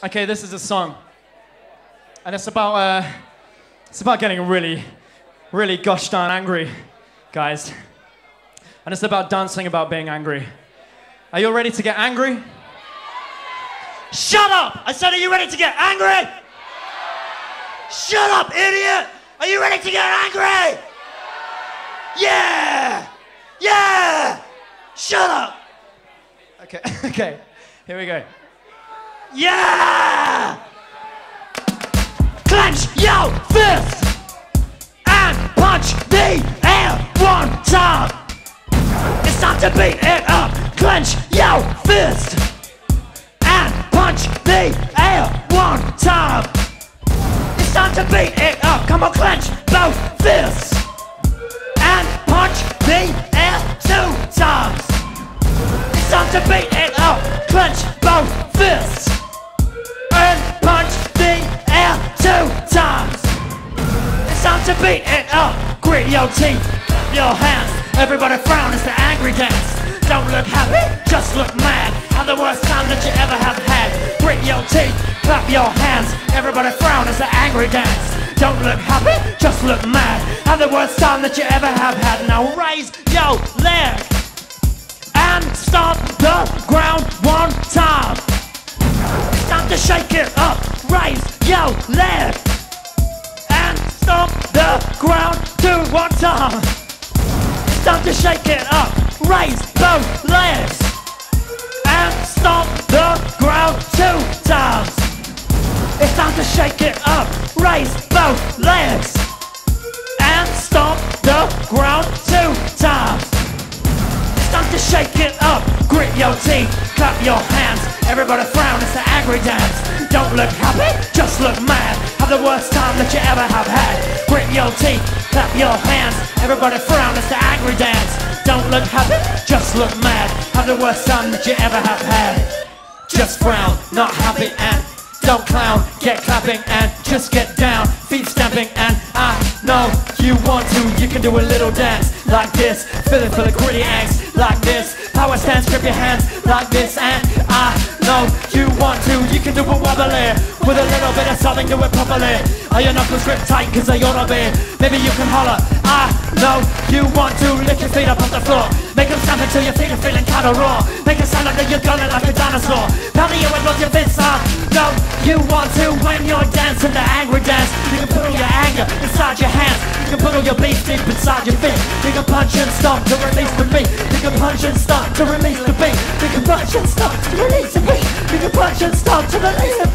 Okay, this is a song, and it's about getting really, really gosh darn angry, guys. And it's about dancing about being angry. Are you all ready to get angry? Shut up! I said, are you ready to get angry? Shut up, idiot! Are you ready to get angry? Yeah! Yeah! Shut up! Okay, okay, here we go. Yeah! Clench your fist and punch the air one time. It's time to beat it up. Clench your fist and punch the air one time. It's time to beat it up. Come on, clench both fists and punch the air 2 times. It's time to beat it up. Clench both fists and punch the air 2 times. It's time to beat it up. Grit your teeth, clap your hands. Everybody frown, it's the angry dance. Don't look happy, just look mad. Have the worst time that you ever have had. Grit your teeth, clap your hands. Everybody frown, it's the angry dance. Don't look happy, just look mad. Have the worst time that you ever have had. Now raise your leg and stomp the ground one time. It's time to shake it up. Raise your leg and stomp the ground 1 time. It's time to shake it up. Raise both legs and stomp the ground 2 times. It's time to shake it up. Raise both legs and stomp the ground 2 times. It's time to shake it up. Grit your teeth, clap your hands. Everybody frown, it's the angry dance. Don't look happy, just look mad. Have the worst time that you ever have had. Grit your teeth, clap your hands. Everybody frown, it's the angry dance. Don't look happy, just look mad. Have the worst time that you ever have had. Just frown, not happy, and don't clown. Get clapping and just get down. Feet stamping, and I know you want to. You can do a little dance like this. Fill it full of gritty angst like this. Power stance, grip your hands like this, and I know you want to. You can do a wobbly with a little bit of something, do it properly. Are your knuckles grip tight cause they ought to be? Maybe you can holler, I know you want to. Lift your feet up off the floor. Make them stamp until your feet are feeling kinda raw. Make it sound like that you're gunning like a dinosaur. Pound the air with your fists, I know you want to. When you're dancing the angry dance, you can put all your anger inside your hands. You can put all your beef deep inside your feet. You can punch and stomp to release the beat. You can punch and stomp to release the beat. You can punch and stomp to release the beat. You can punch and stomp to release the beat.